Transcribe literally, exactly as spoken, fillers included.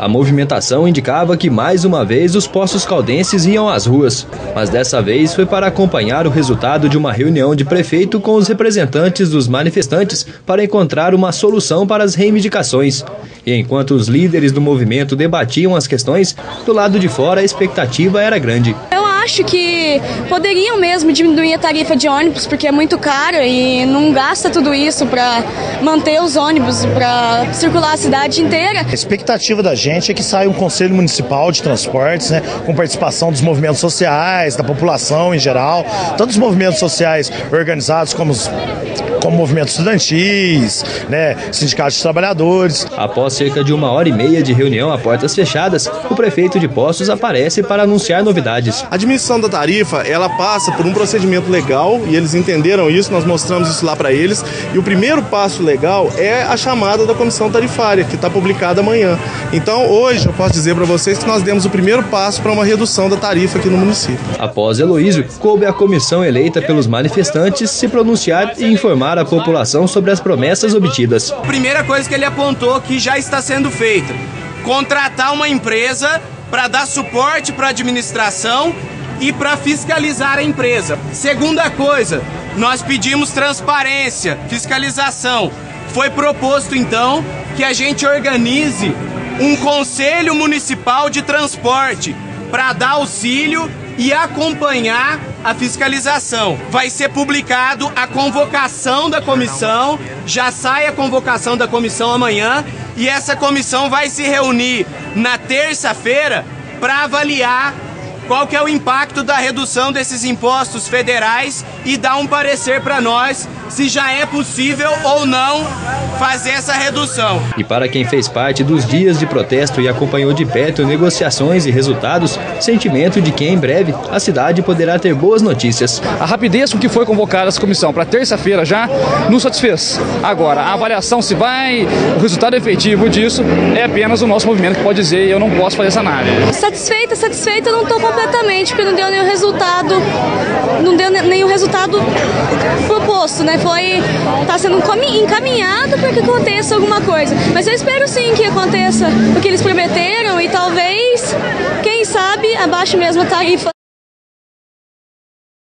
A movimentação indicava que mais uma vez os Poços Caldenses iam às ruas, mas dessa vez foi para acompanhar o resultado de uma reunião de prefeito com os representantes dos manifestantes para encontrar uma solução para as reivindicações. E enquanto os líderes do movimento debatiam as questões, do lado de fora a expectativa era grande. Eu acho que poderiam mesmo diminuir a tarifa de ônibus, porque é muito cara e não gasta tudo isso para manter os ônibus, para circular a cidade inteira. A expectativa da gente é que saia um Conselho Municipal de Transportes, né, com participação dos movimentos sociais, da população em geral, tanto os movimentos sociais organizados como os como movimentos estudantis, né, sindicatos de trabalhadores. Após cerca de uma hora e meia de reunião a portas fechadas, o prefeito de Poços aparece para anunciar novidades. A diminuição da tarifa, ela passa por um procedimento legal e eles entenderam isso, nós mostramos isso lá para eles. E o primeiro passo legal é a chamada da comissão tarifária, que está publicada amanhã. Então, hoje, eu posso dizer para vocês que nós demos o primeiro passo para uma redução da tarifa aqui no município. Após Heloísio, coube à comissão eleita pelos manifestantes se pronunciar e informar a população sobre as promessas obtidas. A primeira coisa que ele apontou que já está sendo feita: contratar uma empresa para dar suporte para a administração e para fiscalizar a empresa. Segunda coisa, nós pedimos transparência, fiscalização. Foi proposto então que a gente organize um conselho municipal de transporte para dar auxílio e acompanhar a fiscalização. Vai ser publicado a convocação da comissão, já sai a convocação da comissão amanhã, e essa comissão vai se reunir na terça-feira para avaliar qual que é o impacto da redução desses impostos federais e dar um parecer para nós se já é possível ou não fazer essa redução. E para quem fez parte dos dias de protesto e acompanhou de perto negociações e resultados, sentimento de que em breve a cidade poderá ter boas notícias. A rapidez com que foi convocada essa comissão para terça-feira já nos satisfez. Agora, a avaliação se vai, o resultado efetivo disso é apenas o nosso movimento que pode dizer, e eu não posso fazer essa análise. Satisfeita, satisfeita eu não estou completamente, porque não deu nenhum resultado, não deu nenhum resultado proposto, né? Foi, tá sendo encaminhado para que aconteça alguma coisa. Mas eu espero sim que aconteça o que eles prometeram e talvez, quem sabe, abaixe mesmo a tarifa.